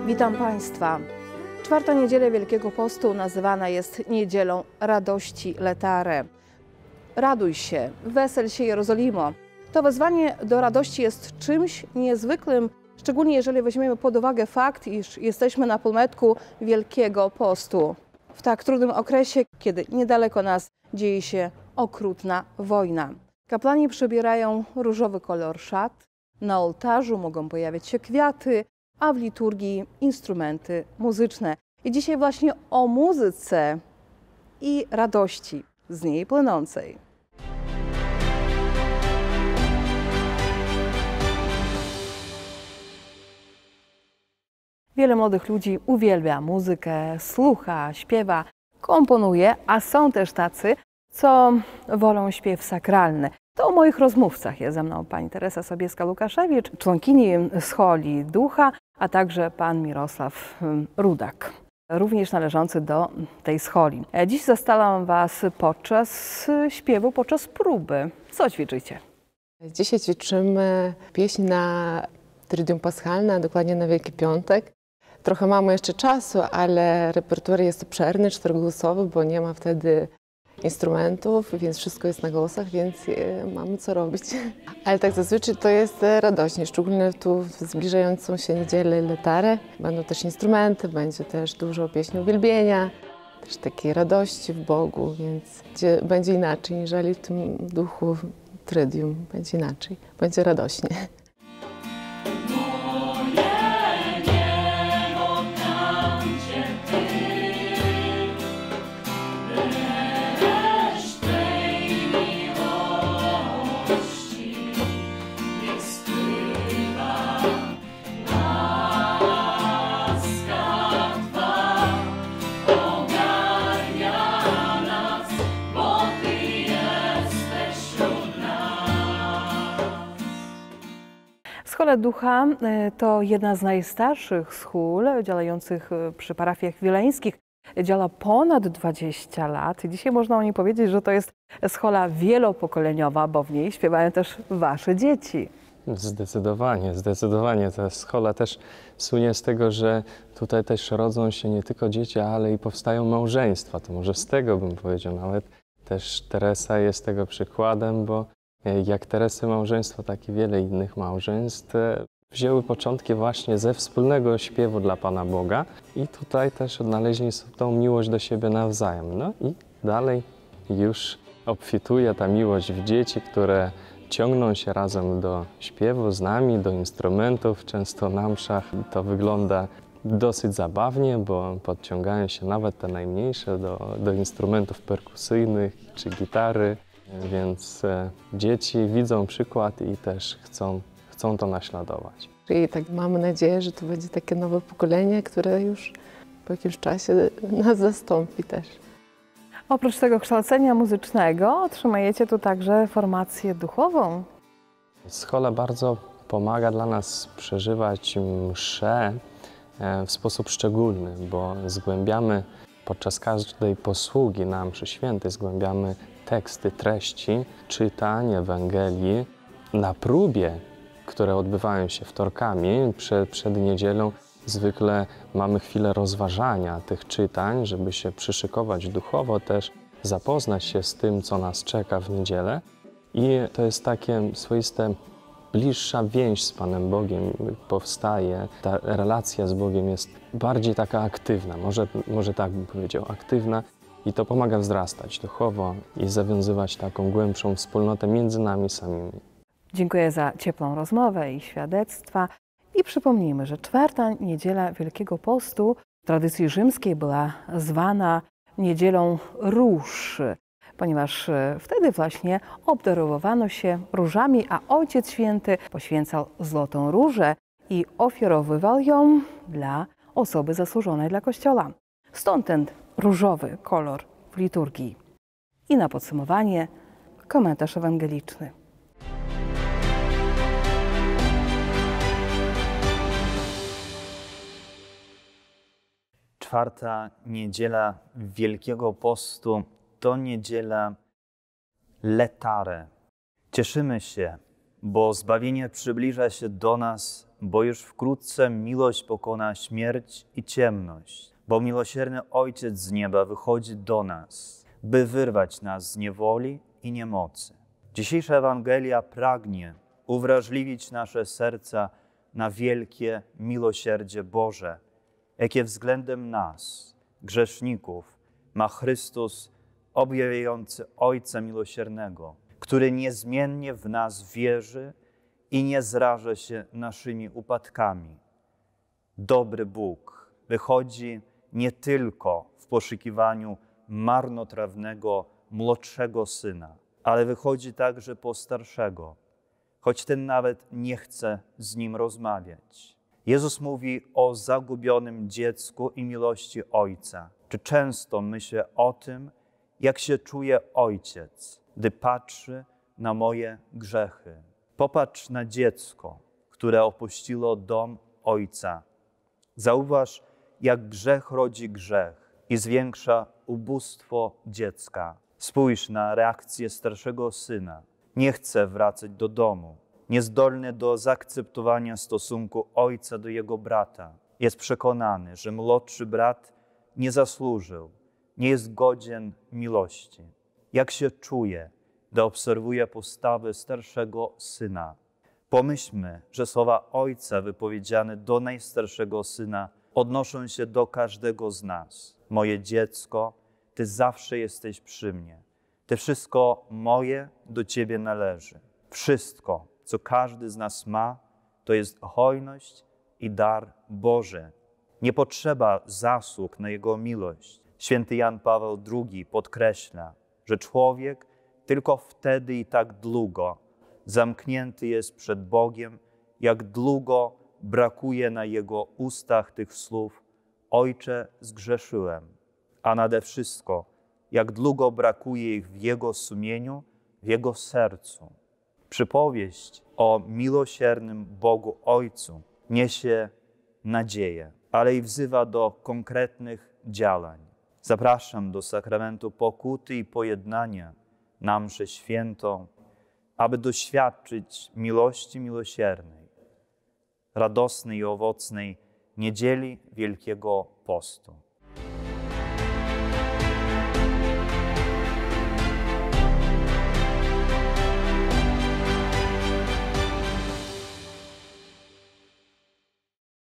Witam Państwa. Czwarta niedziela Wielkiego Postu nazywana jest Niedzielą Radości Letare. Raduj się, wesel się Jerozolimo. To wezwanie do radości jest czymś niezwykłym, szczególnie jeżeli weźmiemy pod uwagę fakt, iż jesteśmy na półmetku Wielkiego Postu. W tak trudnym okresie, kiedy niedaleko nas dzieje się okrutna wojna. Kapłani przybierają różowy kolor szat, na ołtarzu mogą pojawiać się kwiaty, a w liturgii instrumenty muzyczne. I dzisiaj właśnie o muzyce i radości z niej płynącej. Wiele młodych ludzi uwielbia muzykę, słucha, śpiewa, komponuje, a są też tacy, co wolą śpiew sakralny. To o moich rozmówcach jest ze mną pani Teresa Sobieska-Łukaszewicz, członkini Scholi Ducha, a także pan Mirosław Rudak, również należący do tej scholi. Dziś zastałam was podczas śpiewu, podczas próby. Co ćwiczycie? Dzisiaj ćwiczymy pieśń na Triduum Paschalne, a dokładnie na Wielki Piątek. Trochę mamy jeszcze czasu, ale repertuar jest obszerny, czterogłosowy, bo nie ma wtedy instrumentów, więc wszystko jest na głosach, więc mamy co robić. Ale tak zazwyczaj to jest radośnie, szczególnie tu w zbliżającą się niedzielę Letare. Będą też instrumenty, będzie też dużo pieśni uwielbienia, też takiej radości w Bogu, więc będzie inaczej, niżeli w tym duchu Triduum, będzie inaczej, będzie radośnie. Schola Ducha to jedna z najstarszych schól działających przy parafiach wileńskich. Działa ponad 20 lat. Dzisiaj można o niej powiedzieć, że to jest schola wielopokoleniowa, bo w niej śpiewają też wasze dzieci. Zdecydowanie, zdecydowanie. Ta schola też słynie z tego, że tutaj też rodzą się nie tylko dzieci, ale i powstają małżeństwa. To może z tego bym powiedział nawet. Też Teresa jest tego przykładem, bo jak Teresy małżeństwo, tak i wiele innych małżeństw wzięły początki właśnie ze wspólnego śpiewu dla Pana Boga i tutaj też odnaleźli tą miłość do siebie nawzajem. No i dalej już obfituje ta miłość w dzieci, które ciągną się razem do śpiewu z nami, do instrumentów. Często na mszach to wygląda dosyć zabawnie, bo podciągają się nawet te najmniejsze do instrumentów perkusyjnych czy gitary. Więc dzieci widzą przykład i też chcą to naśladować. I tak mamy nadzieję, że to będzie takie nowe pokolenie, które już po jakimś czasie nas zastąpi też. Oprócz tego kształcenia muzycznego otrzymujecie tu także formację duchową. Schola bardzo pomaga dla nas przeżywać mszę w sposób szczególny, bo zgłębiamy podczas każdej posługi na mszy świętej, zgłębiamy teksty, treści, czytań, Ewangelii. Na próbie, które odbywają się wtorkami przed niedzielą, zwykle mamy chwilę rozważania tych czytań, żeby się przyszykować duchowo, też zapoznać się z tym, co nas czeka w niedzielę. I to jest takie swoiste bliższa więź z Panem Bogiem powstaje. Ta relacja z Bogiem jest bardziej taka aktywna, może tak bym powiedział, aktywna. I to pomaga wzrastać duchowo i zawiązywać taką głębszą wspólnotę między nami samymi. Dziękuję za ciepłą rozmowę i świadectwa. I przypomnijmy, że czwarta niedziela Wielkiego Postu w tradycji rzymskiej była zwana Niedzielą Róż, ponieważ wtedy właśnie obdarowywano się różami, a Ojciec Święty poświęcał złotą różę i ofiarowywał ją dla osoby zasłużonej dla Kościoła. Stąd ten różowy kolor w liturgii. I na podsumowanie komentarz ewangeliczny. Czwarta niedziela Wielkiego Postu to niedziela Letare. Cieszymy się, bo zbawienie przybliża się do nas bo już wkrótce miłość pokona śmierć i ciemność, bo miłosierny Ojciec z nieba wychodzi do nas, by wyrwać nas z niewoli i niemocy. Dzisiejsza Ewangelia pragnie uwrażliwić nasze serca na wielkie miłosierdzie Boże, jakie względem nas, grzeszników, ma Chrystus objawiający Ojca Miłosiernego, który niezmiennie w nas wierzy i nie zraża się naszymi upadkami. Dobry Bóg wychodzi nie tylko w poszukiwaniu marnotrawnego, młodszego syna, ale wychodzi także po starszego, choć ten nawet nie chce z nim rozmawiać. Jezus mówi o zagubionym dziecku i miłości Ojca. Czy często myślę o tym, jak się czuje Ojciec, gdy patrzy na moje grzechy? Popatrz na dziecko, które opuściło dom Ojca. Zauważ, jak grzech rodzi grzech i zwiększa ubóstwo dziecka. Spójrz na reakcję starszego syna. Nie chce wracać do domu. Niezdolny do zaakceptowania stosunku ojca do jego brata. Jest przekonany, że młodszy brat nie zasłużył, nie jest godzien miłości. Jak się czuje, gdy obserwuje postawę starszego syna? Pomyślmy, że słowa ojca wypowiedziane do najstarszego syna odnoszą się do każdego z nas. Moje dziecko, Ty zawsze jesteś przy mnie. Ty wszystko moje do Ciebie należy. Wszystko, co każdy z nas ma, to jest hojność i dar Boży. Nie potrzeba zasług na Jego miłość. Święty Jan Paweł II podkreśla, że człowiek tylko wtedy i tak długo zamknięty jest przed Bogiem, jak długo brakuje na Jego ustach tych słów: Ojcze, zgrzeszyłem, a nade wszystko, jak długo brakuje ich w Jego sumieniu, w Jego sercu. Przypowieść o miłosiernym Bogu Ojcu niesie nadzieję, ale i wzywa do konkretnych działań. Zapraszam do sakramentu pokuty i pojednania na mszę świętą, aby doświadczyć miłości miłosiernej, radosnej i owocnej niedzieli Wielkiego Postu.